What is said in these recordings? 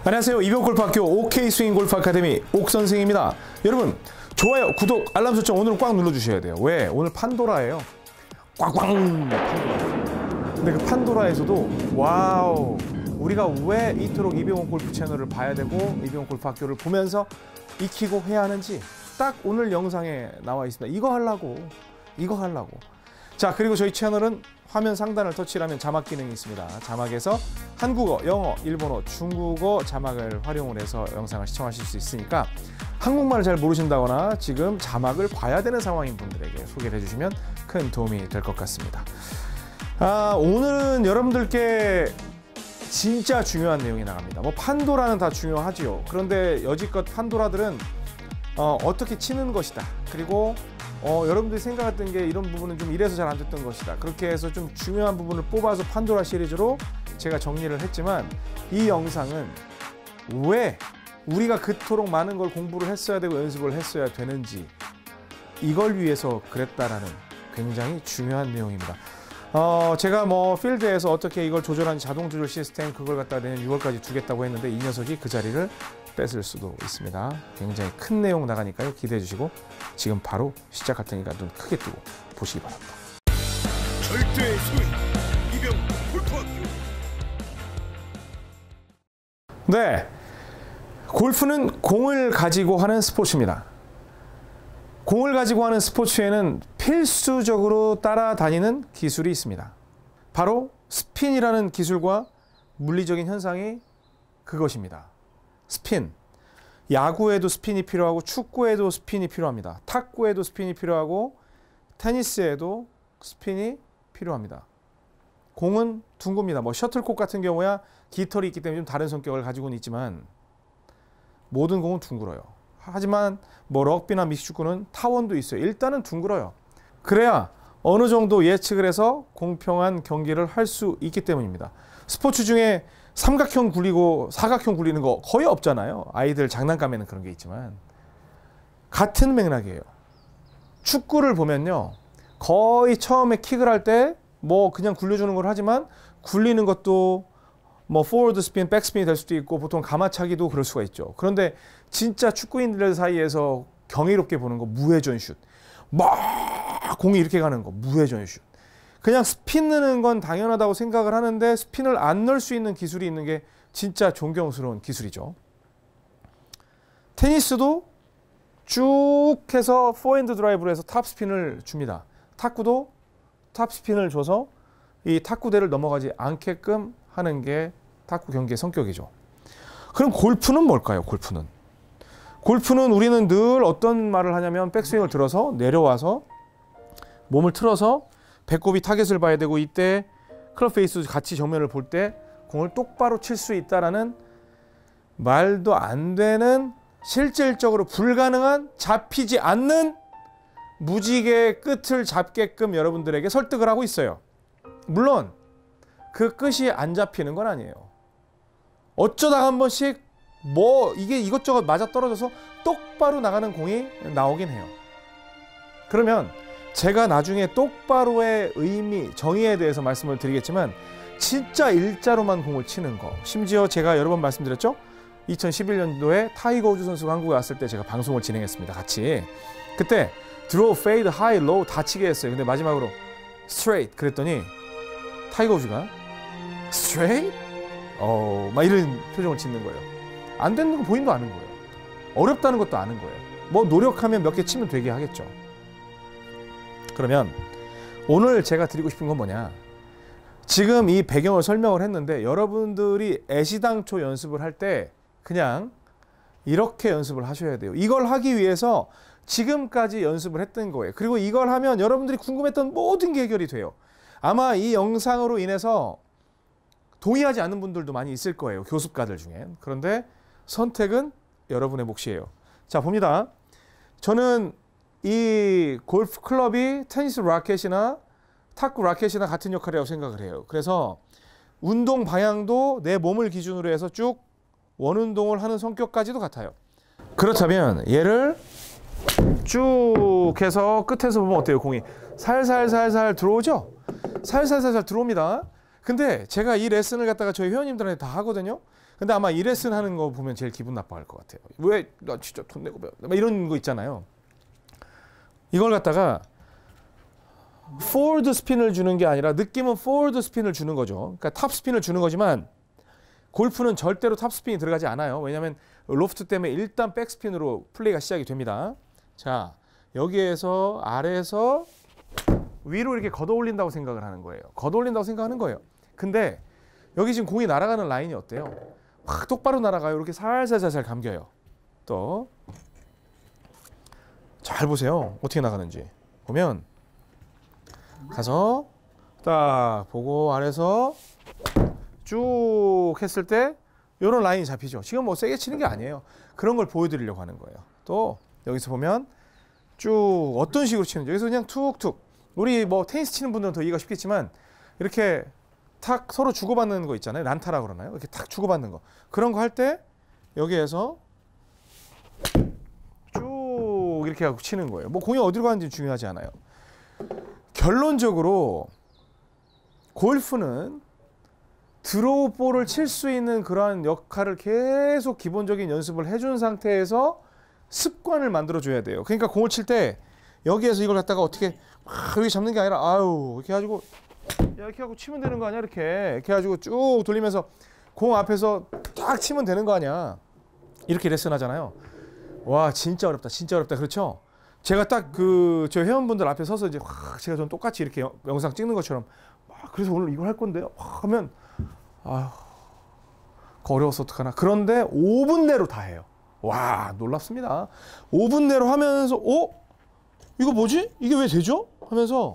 안녕하세요. 이병골프학교 OK스윙골프 아카데미 옥선생입니다. 여러분 좋아요, 구독, 알람 설정 오늘은 꽉 눌러주셔야 돼요. 왜? 오늘 판도라예요. 꽝꽝 판도라. 근데 그 판도라에서도 와우, 우리가 왜 이토록 이병골프 채널을 봐야 되고 이병골프 학교를 보면서 익히고 해야 하는지 딱 오늘 영상에 나와 있습니다. 이거 하려고. 자, 그리고 저희 채널은 화면 상단을 터치하면 자막 기능이 있습니다. 자막에서 한국어, 영어, 일본어, 중국어 자막을 활용을 해서 영상을 시청하실 수 있으니까 한국말을 잘 모르신다거나 지금 자막을 봐야 되는 상황인 분들에게 소개를 해주시면 큰 도움이 될 것 같습니다. 오늘은 여러분들께 진짜 중요한 내용이 나갑니다. 뭐 판도라는 다 중요하지요. 그런데 여지껏 판도라들은 어떻게 치는 것이다. 그리고 여러분들이 생각했던 게 이런 부분은 좀 이래서 잘 안 됐던 것이다. 그렇게 해서 좀 중요한 부분을 뽑아서 판도라 시리즈로 제가 정리를 했지만, 이 영상은 왜 우리가 그토록 많은 걸 공부를 했어야 되고 연습을 했어야 되는지, 이걸 위해서 그랬다라는 굉장히 중요한 내용입니다. 제가 뭐 필드에서 어떻게 이걸 조절하는 자동 조절 시스템, 그걸 갖다가 내년 6월까지 두겠다고 했는데 이 녀석이 그 자리를 뺏을 수도 있습니다. 굉장히 큰 내용 나가니까요. 기대해 주시고 지금 바로 시작할 테니까 눈 크게 뜨고 보시기 바랍니다. 절대의 스윙, 이병골프학교. 네, 골프는 공을 가지고 하는 스포츠입니다. 공을 가지고 하는 스포츠에는 필수적으로 따라다니는 기술이 있습니다. 바로 스핀이라는 기술과 물리적인 현상이 그것입니다. 스핀. 야구에도 스핀이 필요하고 축구에도 스핀이 필요합니다. 탁구에도 스핀이 필요하고 테니스에도 스핀이 필요합니다. 공은 둥굽니다. 뭐 셔틀콕 같은 경우야 깃털이 있기 때문에 좀 다른 성격을 가지고는 있지만 모든 공은 둥글어요. 하지만 뭐 럭비나 미식축구는 타원도 있어요. 일단은 둥글어요. 그래야 어느 정도 예측을 해서 공평한 경기를 할 수 있기 때문입니다. 스포츠 중에 삼각형 굴리고 사각형 굴리는 거 거의 없잖아요. 아이들 장난감에는 그런 게 있지만 같은 맥락이에요. 축구를 보면요, 거의 처음에 킥을 할 때 뭐 그냥 굴려주는 걸 하지만 굴리는 것도 뭐 포워드 스핀, 백스핀이 될 수도 있고 보통 가마차기도 그럴 수가 있죠. 그런데 진짜 축구인들 사이에서 경이롭게 보는 거 무회전 슛, 막 공이 이렇게 가는 거 무회전 슛. 그냥 스핀 넣는 건 당연하다고 생각을 하는데 스핀을 안 넣을 수 있는 기술이 있는 게 진짜 존경스러운 기술이죠. 테니스도 쭉 해서 포핸드 드라이브로 해서 탑스핀을 줍니다. 탁구도 탑스핀을 줘서 이 탁구대를 넘어가지 않게끔 하는 게 탁구 경기의 성격이죠. 그럼 골프는 뭘까요? 골프는 우리는 늘 어떤 말을 하냐면 백스윙을 들어서 내려와서 몸을 틀어서 배꼽이 타겟을 봐야 되고, 이때 클럽 페이스 같이 정면을 볼 때 공을 똑바로 칠 수 있다라는 말도 안 되는, 실질적으로 불가능한, 잡히지 않는 무지개의 끝을 잡게끔 여러분들에게 설득을 하고 있어요. 물론 그 끝이 안 잡히는 건 아니에요. 어쩌다가 한 번씩 뭐 이게 이것저것 맞아 떨어져서 똑바로 나가는 공이 나오긴 해요. 그러면 제가 나중에 똑바로의 의미, 정의에 대해서 말씀을 드리겠지만 진짜 일자로만 공을 치는 거, 심지어 제가 여러 번 말씀드렸죠. 2011년도에 타이거 우즈 선수가 한국에 왔을 때 제가 방송을 진행했습니다. 같이. 그때 드로우, 페이드, 하이, 로우 다 치게 했어요. 근데 마지막으로 스트레이트 그랬더니 타이거 우즈가 스트레이트? 막 이런 표정을 짓는 거예요. 안 되는 거 본인도 아는 거예요. 어렵다는 것도 아는 거예요. 뭐 노력하면 몇 개 치면 되게 하겠죠. 그러면 오늘 제가 드리고 싶은 건 뭐냐, 지금 이 배경을 설명을 했는데 여러분들이 애시당초 연습을 할 때 그냥 이렇게 연습을 하셔야 돼요. 이걸 하기 위해서 지금까지 연습을 했던 거예요. 그리고 이걸 하면 여러분들이 궁금했던 모든 게 해결이 돼요. 아마 이 영상으로 인해서 동의하지 않는 분들도 많이 있을 거예요. 교습가들 중엔. 그런데 선택은 여러분의 몫이에요. 자, 봅니다. 저는 이 골프 클럽이 테니스 라켓이나 탁구 라켓이나 같은 역할이라고 생각을 해요. 그래서 운동 방향도 내 몸을 기준으로 해서 쭉 원운동을 하는 성격까지도 같아요. 그렇다면 얘를 쭉 해서 끝에서 보면 어때요? 공이 살살살살 들어오죠? 살살살살 들어옵니다. 근데 제가 이 레슨을 갖다가 저희 회원님들한테 다 하거든요. 근데 아마 이 레슨 하는 거 보면 제일 기분 나빠할 것 같아요. 왜 나 진짜 돈 내고 배웠나? 막 이런 거 있잖아요. 이걸 갖다가 포워드 스핀을 주는 게 아니라 느낌은 포워드 스핀을 주는 거죠. 그러니까 탑 스핀을 주는 거지만 골프는 절대로 탑 스핀이 들어가지 않아요. 왜냐하면 로프트 때문에 일단 백 스핀으로 플레이가 시작이 됩니다. 자, 여기에서 아래에서 위로 이렇게 걷어 올린다고 생각을 하는 거예요. 걷어 올린다고 생각하는 거예요. 근데 여기 지금 공이 날아가는 라인이 어때요? 확 똑바로 날아가요. 이렇게 살살살살 감겨요. 또 잘 보세요. 어떻게 나가는지. 보면 가서 딱 보고 아래서 쭉 했을 때 이런 라인이 잡히죠. 지금 뭐 세게 치는 게 아니에요. 그런 걸 보여드리려고 하는 거예요. 또 여기서 보면 쭉 어떤 식으로 치는지. 여기서 그냥 툭툭. 우리 뭐 테니스 치는 분들은 더 이해가 쉽겠지만 이렇게 탁 서로 주고받는 거 있잖아요. 란타라고 그러나요? 이렇게 탁 주고받는 거. 그런 거 할 때 여기에서 쭉 이렇게 하고 치는 거예요. 뭐 공이 어디로 가는지 중요하지 않아요. 결론적으로 골프는 드로우 볼을 칠 수 있는 그러한 역할을 계속 기본적인 연습을 해준 상태에서 습관을 만들어줘야 돼요. 그러니까 공을 칠 때 여기에서 이걸 갖다가 어떻게 막 여기 잡는 게 아니라 아유 이렇게 해가지고 이렇게 하고 치면 되는 거 아니야? 이렇게 해가지고 쭉 돌리면서 공 앞에서 딱 치면 되는 거 아니야? 이렇게 레슨 하잖아요. 와 진짜 어렵다, 진짜 어렵다. 그렇죠? 제가 딱 그 저 회원분들 앞에 서서 이제 확 제가 전 똑같이 이렇게 영상 찍는 것처럼 막 그래서 오늘 이걸 할 건데요. 하면 아휴 어려워서 어떡하나. 그런데 5분 내로 다 해요. 와 놀랍습니다. 5분 내로 하면서 이거 뭐지? 이게 왜 되죠? 하면서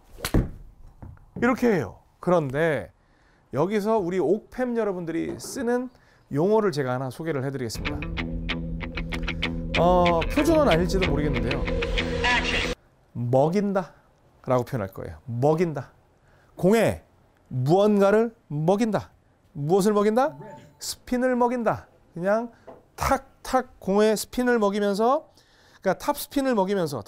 이렇게 해요. 그런데 여기서 우리 옥팸 여러분들이 쓰는 용어를 제가 하나 소개를 해드리겠습니다. 표준어는 아닐지도 모르겠는데요. 먹인다 라고 표현할 거예요. 먹인다. 공에 무언가를 먹인다. 무엇을 먹인다? 스핀을 먹인다. 그냥 탁탁 공에 스핀을 먹이면서, 그러니까 탑 스핀을 먹이면서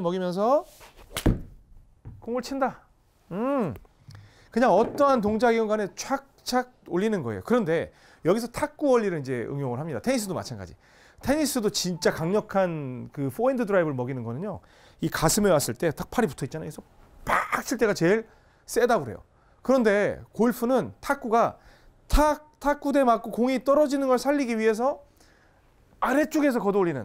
공을 친다. 그냥 어떠한 동작이건 간에 착착 올리는 거예요. 그런데 여기서 탁구 원리를 이제 응용을 합니다. 테니스도 마찬가지. 테니스도 진짜 강력한 그 포핸드 드라이브를 먹이는 거는요. 이 가슴에 왔을 때 탁 팔이 붙어 있잖아요. 그래서 팍 칠 때가 제일 세다고 그래요. 그런데 골프는 탁구가 탁구대 맞고 공이 떨어지는 걸 살리기 위해서 아래쪽에서 걷어올리는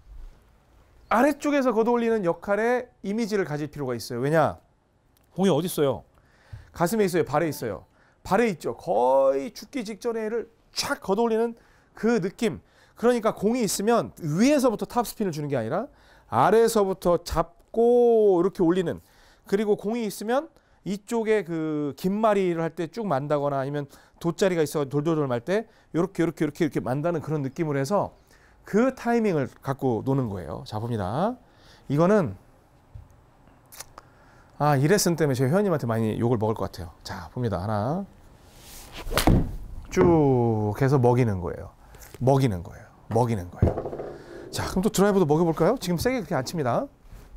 역할의 이미지를 가질 필요가 있어요. 왜냐? 공이 어디 있어요? 가슴에 있어요? 발에 있어요? 발에 있죠. 거의 죽기 직전에를 촥 걷어올리는 그 느낌. 그러니까 공이 있으면 위에서부터 탑스핀을 주는 게 아니라 아래에서부터 잡고 이렇게 올리는, 그리고 공이 있으면 이쪽에 그 긴마리를 할 때 쭉 만다거나 아니면 돗자리가 있어 돌돌돌 말 때 이렇게 만다는 그런 느낌으로 해서 그 타이밍을 갖고 노는 거예요. 자 봅니다. 이거는 이 레슨 때문에 저희 회원님한테 많이 욕을 먹을 것 같아요. 자 봅니다. 하나 쭉 해서 먹이는 거예요. 자 그럼 또 드라이버도 먹여볼까요? 지금 세게 그렇게 안 칩니다.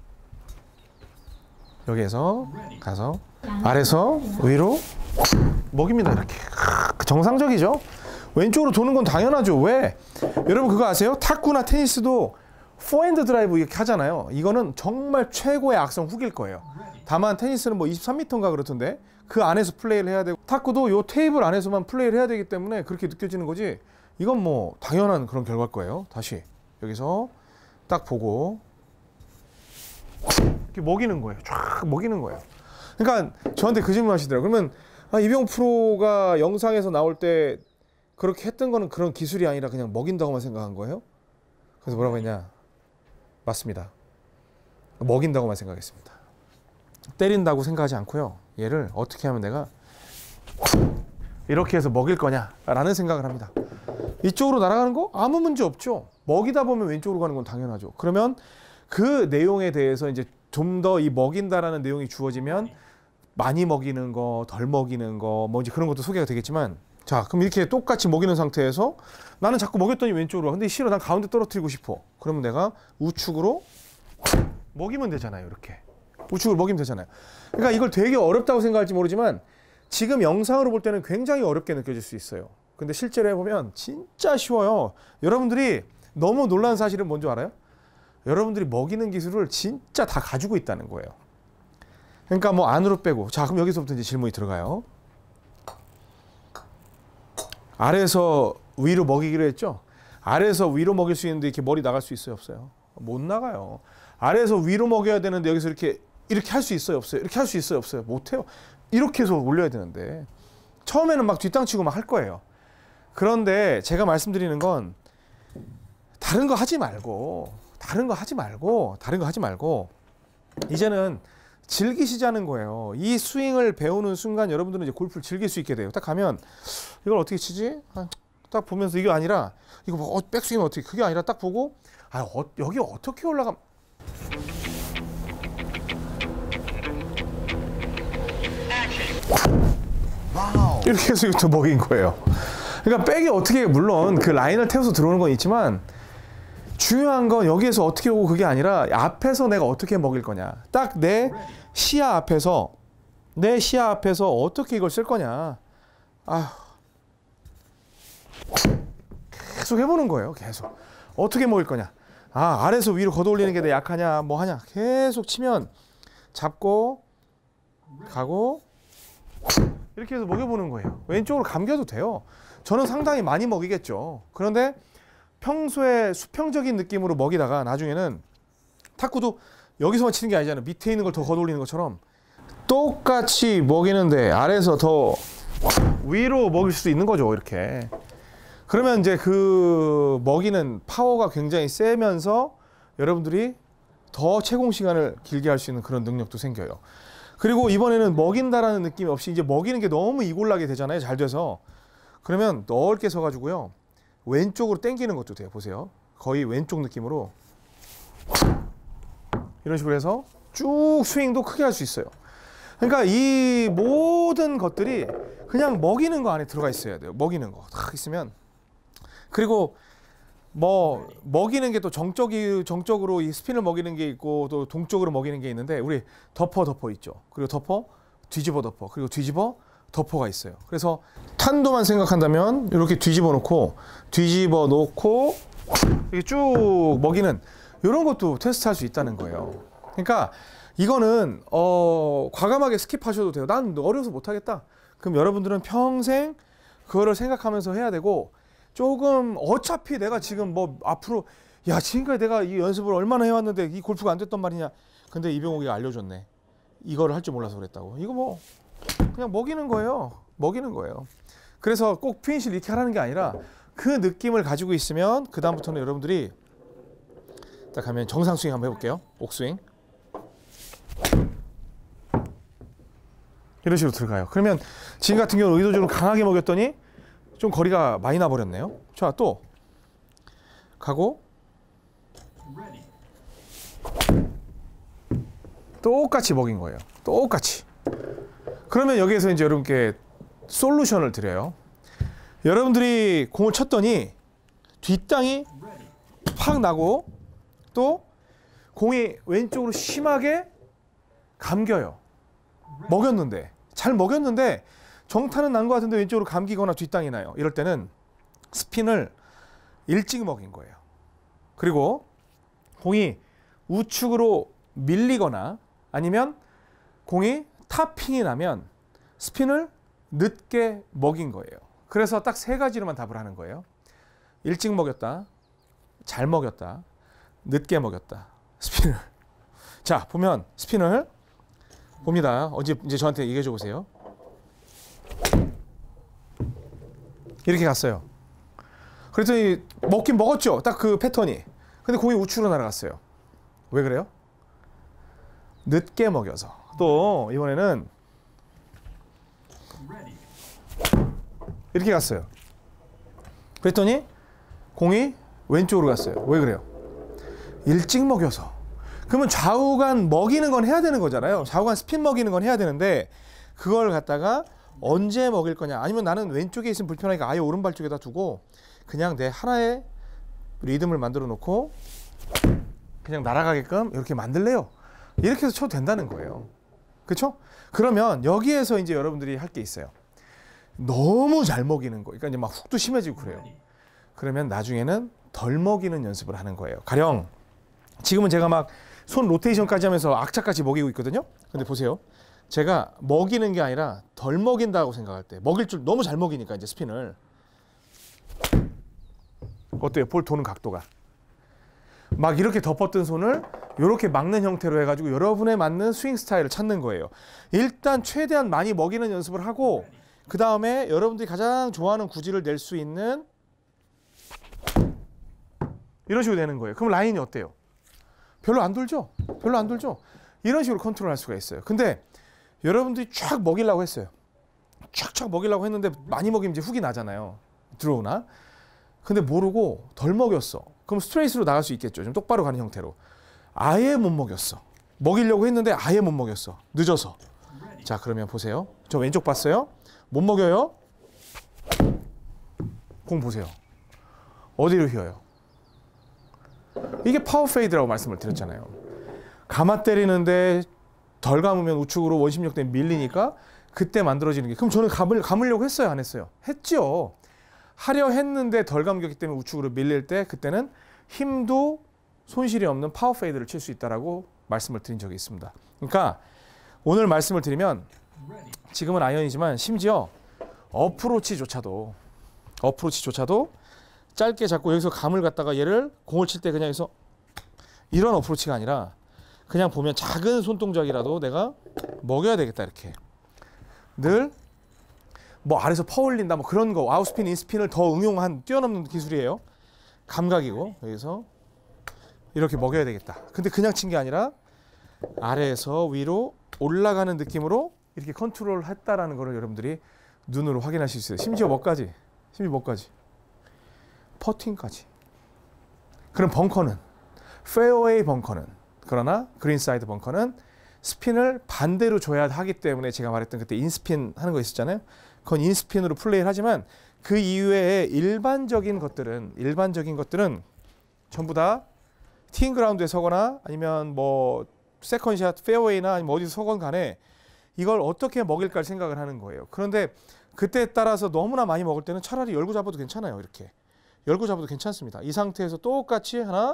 여기에서 가서 아래서 위로 먹입니다. 이렇게 정상적이죠. 왼쪽으로 도는 건 당연하죠. 왜? 여러분 그거 아세요? 탁구나 테니스도 포핸드 드라이브 이렇게 하잖아요. 이거는 정말 최고의 악성 훅일 거예요. 다만 테니스는 뭐 23m인가 그렇던데 그 안에서 플레이를 해야 되고, 탁구도 요 테이블 안에서만 플레이를 해야 되기 때문에 그렇게 느껴지는 거지, 이건 뭐 당연한 그런 결과일 거예요. 다시 여기서 딱 보고 이렇게 먹이는 거예요. 쫙 먹이는 거예요. 그러니까 저한테 그 질문 하시더라고요. 그러면 이병 프로가 영상에서 나올 때 그렇게 했던 거는 그런 기술이 아니라 그냥 먹인다고만 생각한 거예요? 그래서 뭐라고 했냐? 맞습니다. 먹인다고만 생각했습니다. 때린다고 생각하지 않고요. 얘를 어떻게 하면 내가 이렇게 해서 먹일 거냐라는 생각을 합니다. 이쪽으로 날아가는 거 아무 문제 없죠. 먹이다 보면 왼쪽으로 가는 건 당연하죠. 그러면 그 내용에 대해서 이제 좀 더 이 먹인다라는 내용이 주어지면 많이 먹이는 거, 덜 먹이는 거, 뭐 이제 그런 것도 소개가 되겠지만, 자, 그럼 이렇게 똑같이 먹이는 상태에서 나는 자꾸 먹였더니 왼쪽으로, 근데 싫어, 난 가운데 떨어뜨리고 싶어. 그러면 내가 우측으로 먹이면 되잖아요. 이렇게 우측으로 먹이면 되잖아요. 그러니까 이걸 되게 어렵다고 생각할지 모르지만 지금 영상으로 볼 때는 굉장히 어렵게 느껴질 수 있어요. 근데 실제로 해보면 진짜 쉬워요. 여러분들이 너무 놀란 사실은 뭔지 알아요? 여러분들이 먹이는 기술을 진짜 다 가지고 있다는 거예요. 그러니까 뭐 안으로 빼고. 자, 그럼 여기서부터 이제 질문이 들어가요. 아래에서 위로 먹이기로 했죠? 아래에서 위로 먹일 수 있는데 이렇게 머리 나갈 수 있어요? 없어요? 못 나가요. 아래에서 위로 먹여야 되는데 여기서 이렇게 할 수 있어요? 없어요? 이렇게 할 수 있어요? 없어요? 못해요. 이렇게 해서 올려야 되는데 처음에는 막 뒷땅치고 막 할 거예요. 그런데 제가 말씀드리는 건 다른 거 하지 말고 이제는 즐기시자는 거예요. 이 스윙을 배우는 순간 여러분들은 이제 골프를 즐길 수 있게 돼요. 딱 가면 이걸 어떻게 치지? 딱 보면서 이게 아니라 이거 뭐 백스윙은 어떻게, 그게 아니라 딱 보고 여기 어떻게 올라가. 이렇게 해서 이것도 먹인 거예요. 그러니까 백이 어떻게, 물론 그 라인을 태워서 들어오는 건 있지만 중요한 건 여기에서 어떻게 오고 그게 아니라 앞에서 내가 어떻게 먹일 거냐. 딱 내 시야 앞에서 어떻게 이걸 쓸 거냐. 계속 해보는 거예요. 계속 어떻게 먹일 거냐. 아래에서 위로 걷어올리는 게 내 약하냐 뭐 하냐. 계속 치면 잡고 가고 이렇게 해서 먹여보는 거예요. 왼쪽으로 감겨도 돼요. 저는 상당히 많이 먹이겠죠. 그런데 평소에 수평적인 느낌으로 먹이다가 나중에는 탁구도 여기서만 치는 게 아니잖아요. 밑에 있는 걸 더 걷어올리는 것처럼 똑같이 먹이는데 아래에서 더 위로 먹일 수도 있는 거죠. 이렇게. 그러면 이제 그 먹이는 파워가 굉장히 세면서 여러분들이 더 채공 시간을 길게 할 수 있는 그런 능력도 생겨요. 그리고 이번에는 먹인다라는 느낌이 없이 이제 먹이는 게 너무 이골나게 되잖아요. 잘 돼서. 그러면 넓게 서가지고요. 왼쪽으로 당기는 것도 돼요. 보세요. 거의 왼쪽 느낌으로 이런 식으로 해서 쭉 스윙도 크게 할 수 있어요. 그러니까 이 모든 것들이 그냥 먹이는 거 안에 들어가 있어야 돼요. 먹이는 거 딱 있으면. 그리고 뭐 먹이는 게 또 정적으로 이 스핀을 먹이는 게 있고 또 동적으로 먹이는 게 있는데, 우리 덮어 있죠. 그리고 덮어, 뒤집어 덮어, 그리고 뒤집어 덮어가 있어요. 그래서 탄도만 생각한다면 이렇게 뒤집어 놓고 이렇게 쭉 먹이는 이런 것도 테스트할 수 있다는 거예요. 그러니까 이거는 과감하게 스킵하셔도 돼요. 난 어려워서 못하겠다. 그럼 여러분들은 평생 그거를 생각하면서 해야 되고, 조금 어차피 내가 지금 뭐 앞으로 지금까지 내가 이 연습을 얼마나 해왔는데 이 골프가 안 됐단 말이냐. 근데 이병옥이가 알려줬네. 이거를 할 줄 몰라서 그랬다고. 이거 뭐 그냥 먹이는 거예요. 그래서 꼭 피니시를 이렇게 하라는 게 아니라 그 느낌을 가지고 있으면 그 다음부터는 여러분들이 딱 하면 정상 스윙 한번 해볼게요. 옥스윙. 이런 식으로 들어가요. 그러면 지금 같은 경우는 의도적으로 강하게 먹였더니 좀 거리가 많이 나버렸네요. 자, 또 가고 똑같이 먹인 거예요. 똑같이. 그러면 여기에서 이제 여러분께 솔루션을 드려요. 여러분들이 공을 쳤더니 뒷땅이 팍 나고 또 공이 왼쪽으로 심하게 감겨요. 잘 먹였는데 정타는 난 것 같은데 왼쪽으로 감기거나 뒷땅이 나요. 이럴 때는 스핀을 일찍 먹인 거예요. 그리고 공이 우측으로 밀리거나 아니면 공이 타핑이 나면 스핀을 늦게 먹인 거예요. 그래서 딱 세 가지로만 답을 하는 거예요. 일찍 먹였다, 잘 먹였다, 늦게 먹였다. 스핀을. 자, 보면 스핀을 봅니다. 이제 저한테 얘기해 줘 보세요. 이렇게 갔어요. 그랬더니 먹긴 먹었죠. 딱 그 패턴이. 근데 공이 우측으로 날아갔어요. 왜 그래요? 늦게 먹여서. 또 이번에는 이렇게 갔어요. 그랬더니 공이 왼쪽으로 갔어요. 왜 그래요? 일찍 먹여서. 그러면 좌우간 먹이는 건 해야 되는 거잖아요. 좌우간 스핀 먹이는 건 해야 되는데 그걸 갖다가 언제 먹일 거냐. 아니면 나는 왼쪽에 있으면 불편하니까 아예 오른발 쪽에다 두고 그냥 내 하나의 리듬을 만들어 놓고 그냥 날아가게끔 이렇게 만들래요. 이렇게 해서 쳐도 된다는 거예요. 그렇죠? 그러면 여기에서 이제 여러분들이 할 게 있어요. 너무 잘 먹이는 거. 그러니까 이제 막 훅도 심해지고 그래요. 그러면 나중에는 덜 먹이는 연습을 하는 거예요. 가령 지금은 제가 막 손 로테이션까지 하면서 악착같이 먹이고 있거든요. 근데 보세요. 제가 먹이는 게 아니라 덜 먹인다고 생각할 때, 먹일 줄 너무 잘 먹이니까 이제 스핀을. 어때요? 볼 도는 각도가. 막 이렇게 덮었던 손을 이렇게 막는 형태로 해가지고 여러분에 맞는 스윙 스타일을 찾는 거예요. 일단 최대한 많이 먹이는 연습을 하고 그 다음에 여러분들이 가장 좋아하는 구질을 낼 수 있는 이런 식으로 되는 거예요. 그럼 라인이 어때요? 별로 안 돌죠? 별로 안 돌죠? 이런 식으로 컨트롤할 수가 있어요. 근데 여러분들이 쫙 먹이려고 했어요. 쫙 먹이려고 했는데 많이 먹이면 이제 훅이 나잖아요. 들어오나? 근데 모르고 덜 먹였어. 그럼 스트레이트로 나갈 수 있겠죠. 좀 똑바로 가는 형태로. 아예 못 먹였어. 먹이려고 했는데 아예 못 먹였어. 늦어서. 자, 그러면 보세요. 저 왼쪽 봤어요? 못 먹여요? 공 보세요. 어디로 휘어요? 이게 파워 페이드라고 말씀을 드렸잖아요. 감아 때리는데 덜 감으면 우측으로 원심력 때문에 밀리니까 그때 만들어지는 게. 그럼 저는 감으려고 했어요? 안 했어요? 했죠. 하려 했는데 덜 감겼기 때문에 우측으로 밀릴 때 그때는 힘도 손실이 없는 파워 페이드를 칠 수 있다라고 말씀을 드린 적이 있습니다. 그러니까 오늘 말씀을 드리면 지금은 아이언이지만 심지어 어프로치조차도 짧게 잡고 여기서 감을 갖다가 얘를 공을 칠 때 그냥 해서 이런 어프로치가 아니라 그냥 보면 작은 손동작이라도 내가 먹여야 되겠다 이렇게. 늘 뭐 아래서 퍼올린다 뭐 그런 거 아웃스핀, 인스핀을 더 응용한 뛰어넘는 기술이에요. 감각이고 여기서 이렇게 먹여야 되겠다. 근데 그냥 친 게 아니라 아래에서 위로 올라가는 느낌으로 이렇게 컨트롤 했다라는 거를 여러분들이 눈으로 확인하실 수 있어요. 심지어 뭐까지? 퍼팅까지. 그럼 벙커는 페어웨이 벙커는 그러나 그린사이드 벙커는 스핀을 반대로 줘야 하기 때문에 제가 말했던 그때 인스핀 하는 거 있었잖아요. 그건 인스핀으로 플레이를 하지만 그 이외에 일반적인 것들은 전부 다 티잉 그라운드에 서거나 아니면 뭐 세컨샷 페어웨이나 아니면 어디서 서건 간에 이걸 어떻게 먹일까 생각을 하는 거예요. 그런데 그때에 따라서 너무나 많이 먹을 때는 차라리 열고 잡아도 괜찮아요. 이렇게 열고 잡아도 괜찮습니다. 이 상태에서 똑같이 하나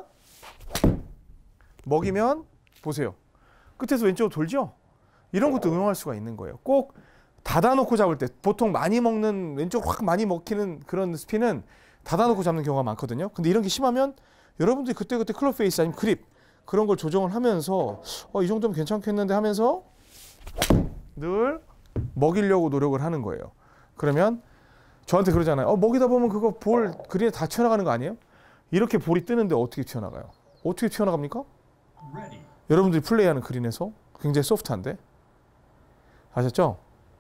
먹이면 보세요. 끝에서 왼쪽으로 돌죠? 이런 것도 응용할 수가 있는 거예요. 꼭 닫아놓고 잡을 때 보통 많이 먹는 왼쪽 확 많이 먹히는 그런 스핀은 닫아놓고 잡는 경우가 많거든요. 근데 이런 게 심하면 여러분들이 그때그때 클럽 페이스 아니면 그립 그런 걸 조정을 하면서 이 정도면 괜찮겠는데 하면서 늘 먹이려고 노력을 하는 거예요. 그러면 저한테 그러잖아요. 먹이다 보면 그거 볼 그린에 다 튀어나가는 거 아니에요? 이렇게 볼이 뜨는데 어떻게 튀어나가요? 어떻게 튀어나갑니까? 여러분들이 플레이하는 그린에서 굉장히 소프트한데 아셨죠?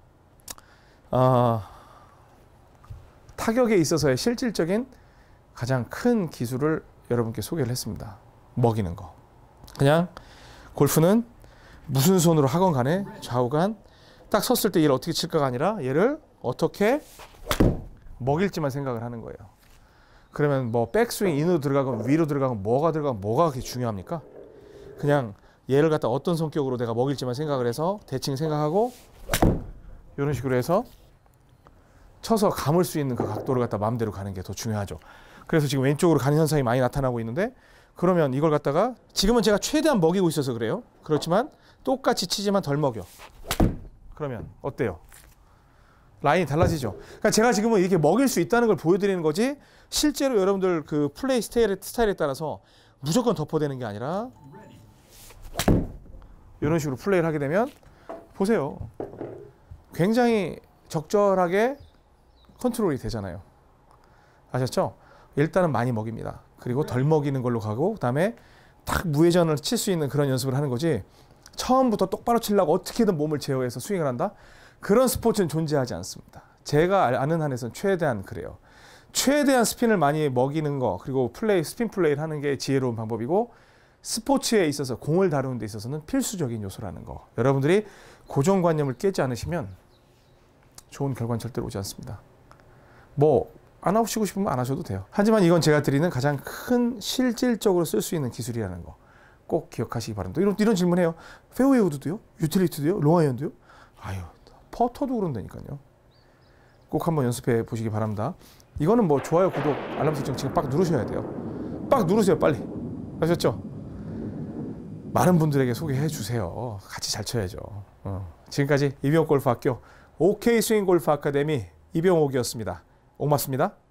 타격에 있어서의 실질적인 가장 큰 기술을 여러분께 소개를 했습니다. 먹이는 거. 그냥 골프는 무슨 손으로 하건 간에 좌우간 딱 섰을 때 얘를 어떻게 칠까가 아니라 얘를 어떻게 먹일지만 생각을 하는 거예요. 그러면 뭐 백스윙 인으로 들어가건 위로 들어가건 뭐가 그렇게 중요합니까? 그냥 얘를 갖다 어떤 성격으로 내가 먹일지만 생각을 해서 대칭 생각하고 이런 식으로 해서 쳐서 감을 수 있는 그 각도를 갖다 마음대로 가는 게 더 중요하죠. 그래서 지금 왼쪽으로 가는 현상이 많이 나타나고 있는데 그러면 이걸 갖다가 지금은 제가 최대한 먹이고 있어서 그래요. 그렇지만 똑같이 치지만 덜 먹여. 그러면 어때요? 라인이 달라지죠. 그러니까 제가 지금은 이렇게 먹일 수 있다는 걸 보여드리는 거지 실제로 여러분들 그 플레이 스타일에 따라서 무조건 덮어대는 게 아니라 이런 식으로 플레이를 하게 되면 보세요. 굉장히 적절하게 컨트롤이 되잖아요. 아셨죠? 일단은 많이 먹입니다. 그리고 덜 먹이는 걸로 가고 그다음에 딱 무회전을 칠 수 있는 그런 연습을 하는 거지 처음부터 똑바로 치려고 어떻게든 몸을 제어해서 스윙을 한다? 그런 스포츠는 존재하지 않습니다. 제가 아는 한에서는 최대한 그래요. 최대한 스핀을 많이 먹이는 거 그리고 스핀 플레이를 하는 게 지혜로운 방법이고 스포츠에 있어서 공을 다루는 데 있어서는 필수적인 요소라는 거. 여러분들이 고정관념을 깨지 않으시면 좋은 결과는 절대로 오지 않습니다. 뭐 안 하시고 싶으면 안 하셔도 돼요. 하지만 이건 제가 드리는 가장 큰 실질적으로 쓸 수 있는 기술이라는 거 꼭 기억하시기 바랍니다. 이런 질문해요. 페어웨이 우드도요? 유틸리티도요? 롱아이언도요? 아유, 퍼터도 그런다니까요. 꼭 한번 연습해 보시기 바랍니다. 이거는 뭐 좋아요, 구독, 알람 설정 지금 빡 누르셔야 돼요. 빡 누르세요, 빨리. 아셨죠? 많은 분들에게 소개해 주세요. 같이 잘 쳐야죠. 지금까지 이병옥 골프학교 OK 스윙 골프 아카데미 이병옥이었습니다. 고맙습니다.